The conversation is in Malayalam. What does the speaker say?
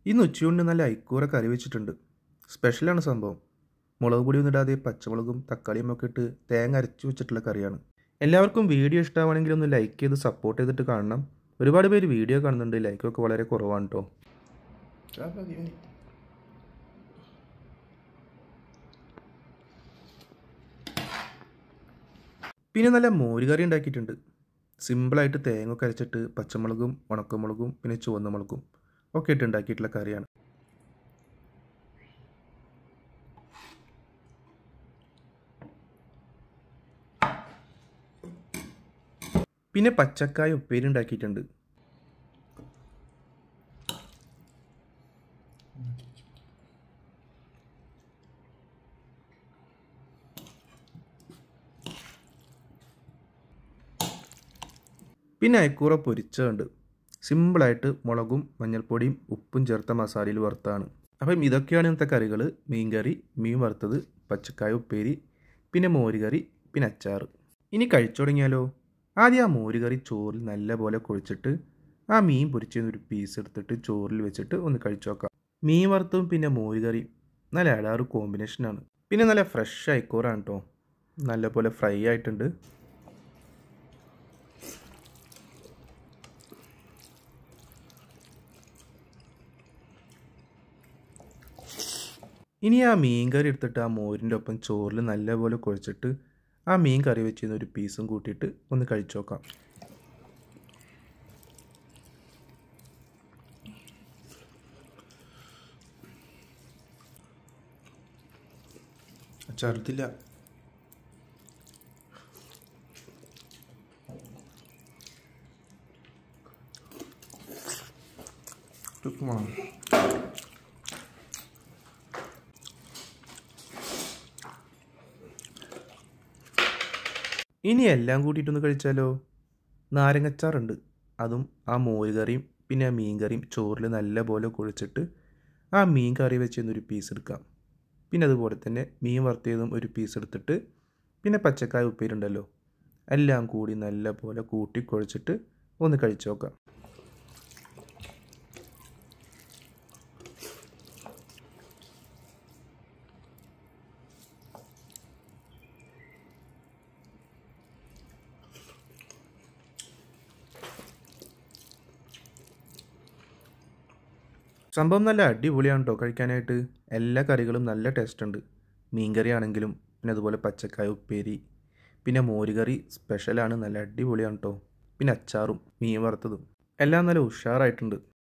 ഇന്ന് ഉച്ചയൂണിന് നല്ല ഐക്കൂറ കറി വെച്ചിട്ടുണ്ട്. സ്പെഷ്യലാണ് സംഭവം. മുളക് പൊടിയൊന്നും ഇടാതെ പച്ചമുളകും തക്കാളിയും ഒക്കെ ഇട്ട് തേങ്ങ അരച്ച് വെച്ചിട്ടുള്ള കറിയാണ്. എല്ലാവർക്കും വീഡിയോ ഇഷ്ടമാണെങ്കിൽ ഒന്ന് ലൈക്ക് ചെയ്ത് സപ്പോർട്ട് ചെയ്തിട്ട് കാണണം. ഒരുപാട് പേര് വീഡിയോ കാണുന്നുണ്ട്, ലൈക്കൊക്കെ വളരെ കുറവാണ് കേട്ടോ. പിന്നെ നല്ല മോരുകറി ഉണ്ടാക്കിയിട്ടുണ്ട്. സിമ്പിളായിട്ട് തേങ്ങ ഒക്കെ അരച്ചിട്ട് പച്ചമുളകും ഉണക്കമുളകും പിന്നെ ചുവന്ന മുളകും ഒക്കെ ഇട്ട് ഉണ്ടാക്കിയിട്ടുള്ള കറിയാണ്. പിന്നെ പച്ചക്കായ ഉപ്പേരി ഉണ്ടാക്കിയിട്ടുണ്ട്. പിന്നെ അയക്കൂറ പൊരിച്ചതുണ്ട്. സിമ്പിളായിട്ട് മുളകും മഞ്ഞൾപ്പൊടിയും ഉപ്പും ചേർത്ത മസാലയിൽ വറുത്താണ്. അപ്പം ഇതൊക്കെയാണ് ഇന്നത്തെ കറികൾ. മീൻകറി, മീൻ വറുത്തത്, പച്ചക്കായ ഉപ്പേരി, പിന്നെ മോരുകറി, പിന്നെ അച്ചാർ. ഇനി കഴിച്ചു തുടങ്ങിയാലോ? ആദ്യം ആ മോരുകറി ചോറിൽ നല്ലപോലെ കുഴിച്ചിട്ട് ആ മീൻ പൊരിച്ചൊരു പീസ് എടുത്തിട്ട് ചോറിൽ വെച്ചിട്ട് ഒന്ന് കഴിച്ചു നോക്കാം. മീൻ വറുത്തതും പിന്നെ മോരുകറിയും നല്ല അടാറ് കോമ്പിനേഷനാണ്. പിന്നെ നല്ല ഫ്രഷ് അയക്കൂറാണ് കേട്ടോ. നല്ലപോലെ ഫ്രൈ ആയിട്ടുണ്ട്. ഇനി ആ മീൻ കറി എടുത്തിട്ട് ആ മോരിൻ്റെ ഒപ്പം ചോറിൽ നല്ലപോലെ കുഴച്ചിട്ട് ആ മീൻ കറി വെച്ചിരുന്ന ഒരു പീസും കൂട്ടിയിട്ട് ഒന്ന് കഴിച്ചു നോക്കാം. ചെറുതില്ല. ഇനി എല്ലാം കൂട്ടിയിട്ടൊന്ന് കഴിച്ചാലോ? നാരങ്ങച്ചാറുണ്ട്. അതും ആ മോരുകറിയും പിന്നെ ആ മീൻ കറിയും ചോറിൽ നല്ലപോലെ കുഴിച്ചിട്ട് ആ മീൻ കറി വെച്ചൊരു പീസ് എടുക്കാം. പിന്നെ അതുപോലെ തന്നെ മീൻ വറുത്തിയതും ഒരു പീസ് എടുത്തിട്ട് പിന്നെ പച്ചക്കായ ഉപ്പേരുണ്ടല്ലോ, എല്ലാം കൂടി നല്ലപോലെ കൂട്ടി കുഴച്ചിട്ട് ഒന്ന് കഴിച്ചു നോക്കാം. സംഭവം നല്ല അടിപൊളിയാണ് കേട്ടോ കഴിക്കാനായിട്ട്. എല്ലാ കറികളും നല്ല ടേസ്റ്റ് ഉണ്ട്. മീൻ കറി ആണെങ്കിലും പിന്നെ അതുപോലെ പച്ചക്കായ ഉപ്പേരി, പിന്നെ മോരുകറി സ്പെഷ്യലാണ്, നല്ല അടിപൊളിയാണ് കേട്ടോ. പിന്നെ അച്ചാറും മീൻ വറുത്തതും എല്ലാം നല്ല ഉഷാറായിട്ടുണ്ട്.